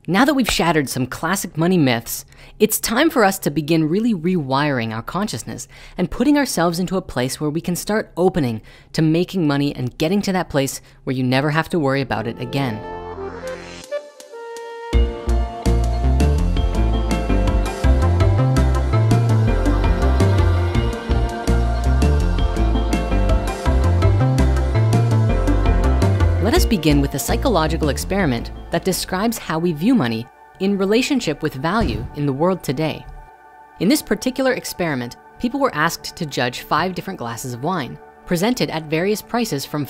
Now that we've shattered some classic money myths, it's time for us to begin really rewiring our consciousness and putting ourselves into a place where we can start opening to making money and getting to that place where you never have to worry about it again. Let us begin with a psychological experiment that describes how we view money in relationship with value in the world today. In this particular experiment, people were asked to judge 5 different glasses of wine, presented at various prices from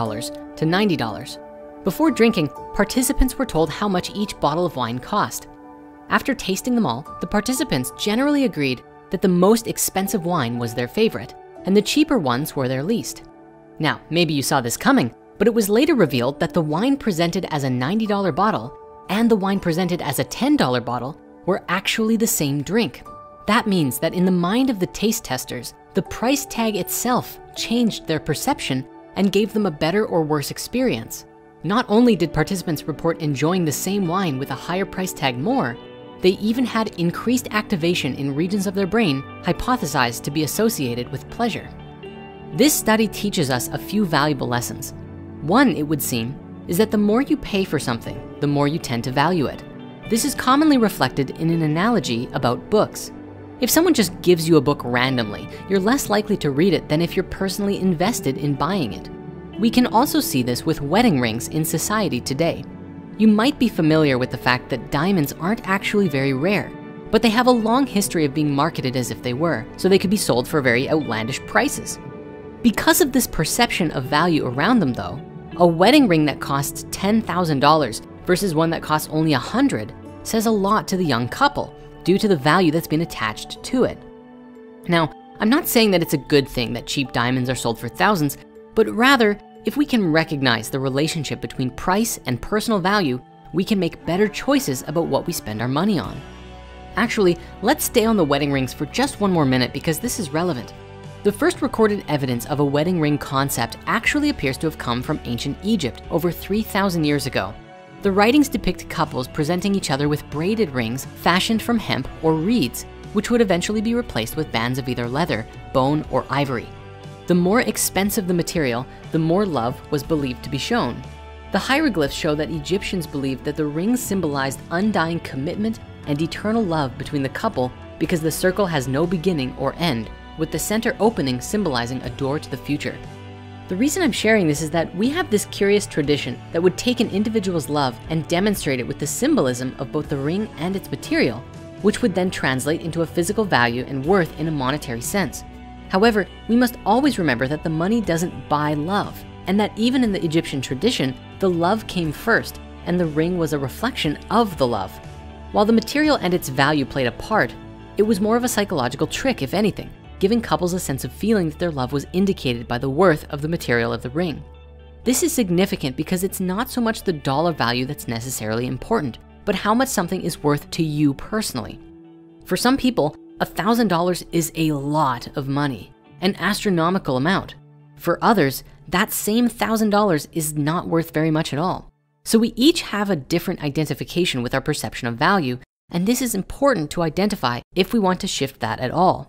$5 to $90. Before drinking, participants were told how much each bottle of wine cost. After tasting them all, the participants generally agreed that the most expensive wine was their favorite, and the cheaper ones were their least. Now, maybe you saw this coming, but it was later revealed that the wine presented as a $90 bottle and the wine presented as a $10 bottle were actually the same drink. That means that in the mind of the taste testers, the price tag itself changed their perception and gave them a better or worse experience. Not only did participants report enjoying the same wine with a higher price tag more, they even had increased activation in regions of their brain hypothesized to be associated with pleasure. This study teaches us a few valuable lessons. One, it would seem, is that the more you pay for something, the more you tend to value it. This is commonly reflected in an analogy about books. If someone just gives you a book randomly, you're less likely to read it than if you're personally invested in buying it. We can also see this with wedding rings in society today. You might be familiar with the fact that diamonds aren't actually very rare, but they have a long history of being marketed as if they were, so they could be sold for very outlandish prices. Because of this perception of value around them though, a wedding ring that costs $10,000 versus one that costs only $100 says a lot to the young couple due to the value that's been attached to it. Now, I'm not saying that it's a good thing that cheap diamonds are sold for thousands, but rather, if we can recognize the relationship between price and personal value, we can make better choices about what we spend our money on. Actually, let's stay on the wedding rings for just one more minute because this is relevant. The first recorded evidence of a wedding ring concept actually appears to have come from ancient Egypt over 3,000 years ago. The writings depict couples presenting each other with braided rings fashioned from hemp or reeds, which would eventually be replaced with bands of either leather, bone, or ivory. The more expensive the material, the more love was believed to be shown. The hieroglyphs show that Egyptians believed that the rings symbolized undying commitment and eternal love between the couple because the circle has no beginning or end, with the center opening symbolizing a door to the future. The reason I'm sharing this is that we have this curious tradition that would take an individual's love and demonstrate it with the symbolism of both the ring and its material, which would then translate into a physical value and worth in a monetary sense. However, we must always remember that the money doesn't buy love, and that even in the Egyptian tradition, the love came first and the ring was a reflection of the love. While the material and its value played a part, it was more of a psychological trick, if anything, giving couples a sense of feeling that their love was indicated by the worth of the material of the ring. This is significant because it's not so much the dollar value that's necessarily important, but how much something is worth to you personally. For some people, $1,000 is a lot of money, an astronomical amount. For others, that same $1,000 is not worth very much at all. So we each have a different identification with our perception of value, and this is important to identify if we want to shift that at all.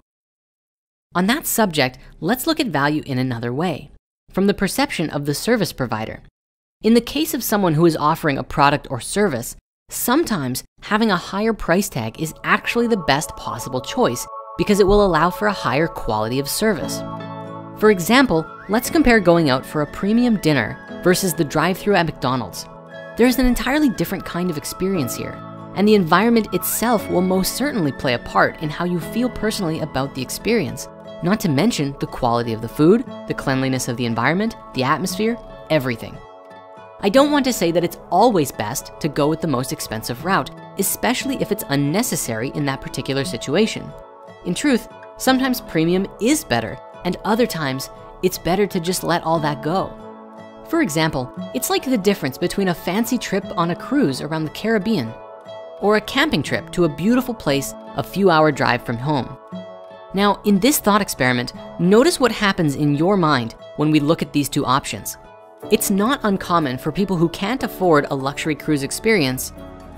On that subject, let's look at value in another way, from the perception of the service provider. In the case of someone who is offering a product or service, sometimes having a higher price tag is actually the best possible choice because it will allow for a higher quality of service. For example, let's compare going out for a premium dinner versus the drive-thru at McDonald's. There's an entirely different kind of experience here, and the environment itself will most certainly play a part in how you feel personally about the experience. Not to mention the quality of the food, the cleanliness of the environment, the atmosphere, everything. I don't want to say that it's always best to go with the most expensive route, especially if it's unnecessary in that particular situation. In truth, sometimes premium is better, and other times it's better to just let all that go. For example, it's like the difference between a fancy trip on a cruise around the Caribbean or a camping trip to a beautiful place a few-hour drive from home. Now, in this thought experiment, notice what happens in your mind when we look at these two options. It's not uncommon for people who can't afford a luxury cruise experience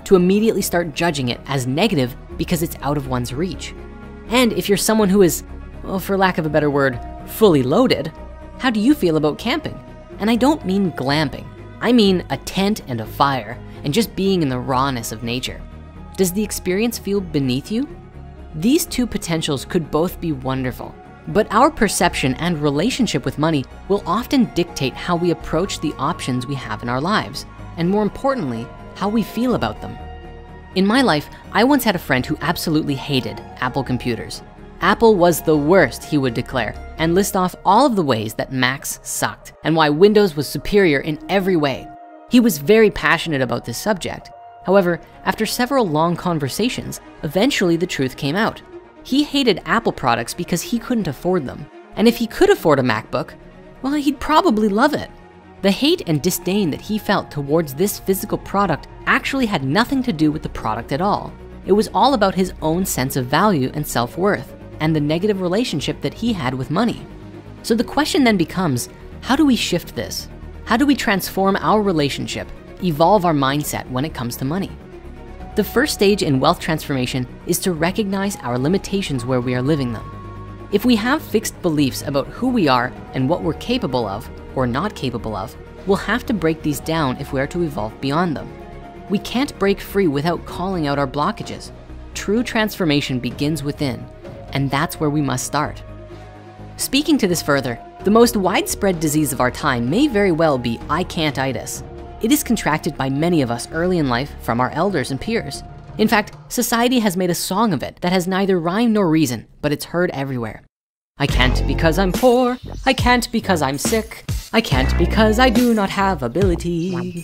to immediately start judging it as negative because it's out of one's reach. And if you're someone who is, well, for lack of a better word, fully loaded, how do you feel about camping? And I don't mean glamping. I mean a tent and a fire and just being in the rawness of nature. Does the experience feel beneath you? These two potentials could both be wonderful, but our perception and relationship with money will often dictate how we approach the options we have in our lives, and more importantly, how we feel about them. In my life, I once had a friend who absolutely hated Apple computers. Apple was the worst, he would declare, and list off all of the ways that Macs sucked and why Windows was superior in every way. He was very passionate about this subject. However, after several long conversations, eventually the truth came out. He hated Apple products because he couldn't afford them. And if he could afford a MacBook, well, he'd probably love it. The hate and disdain that he felt towards this physical product actually had nothing to do with the product at all. It was all about his own sense of value and self-worth and the negative relationship that he had with money. So the question then becomes, how do we shift this? How do we transform our relationship, evolve our mindset when it comes to money? The first stage in wealth transformation is to recognize our limitations where we are living them. If we have fixed beliefs about who we are and what we're capable of or not capable of, we'll have to break these down if we are to evolve beyond them. We can't break free without calling out our blockages. True transformation begins within, and that's where we must start. Speaking to this further, the most widespread disease of our time may very well be I can't-itis. It is contracted by many of us early in life from our elders and peers. In fact, society has made a song of it that has neither rhyme nor reason, but it's heard everywhere. I can't because I'm poor. I can't because I'm sick. I can't because I do not have ability.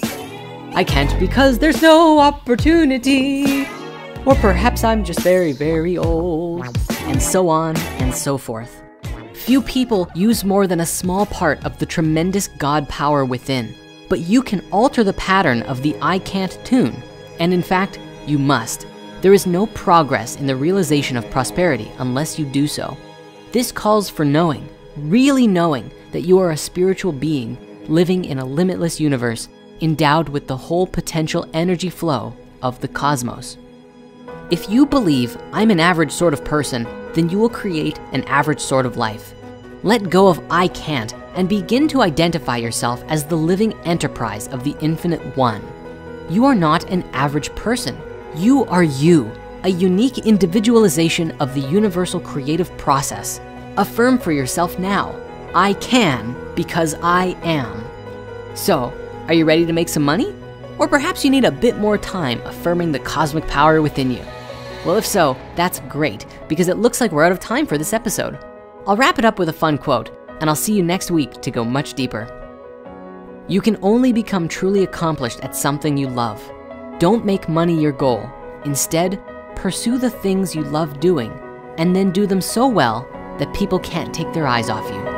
I can't because there's no opportunity. Or perhaps I'm just very, very old. And so on and so forth. Few people use more than a small part of the tremendous God power within, but you can alter the pattern of the I can't tune. And in fact, you must. There is no progress in the realization of prosperity unless you do so. This calls for knowing, really knowing that you are a spiritual being living in a limitless universe, endowed with the whole potential energy flow of the cosmos. If you believe I'm an average sort of person, then you will create an average sort of life. Let go of I can't and begin to identify yourself as the living enterprise of the Infinite One. You are not an average person. You are you, a unique individualization of the universal creative process. Affirm for yourself now, I can because I am. So, are you ready to make some money? Or perhaps you need a bit more time affirming the cosmic power within you. Well, if so, that's great, because it looks like we're out of time for this episode. I'll wrap it up with a fun quote, and I'll see you next week to go much deeper. You can only become truly accomplished at something you love. Don't make money your goal. Instead, pursue the things you love doing, and then do them so well that people can't take their eyes off you.